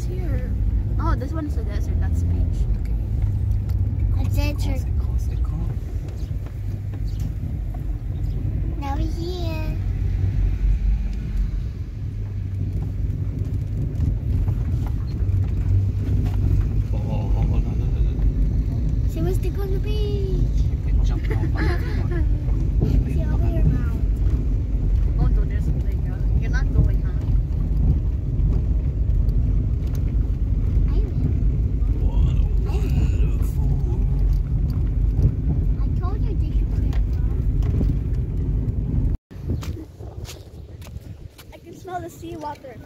here? Oh, this one is a desert. That's beach. Okay. A desert. Cool. Now we're here. She wants to go on the beach. Jump off. See over your mouth. Oh, no, there's something. You're not going, huh? I told you they should play I can smell the seawater.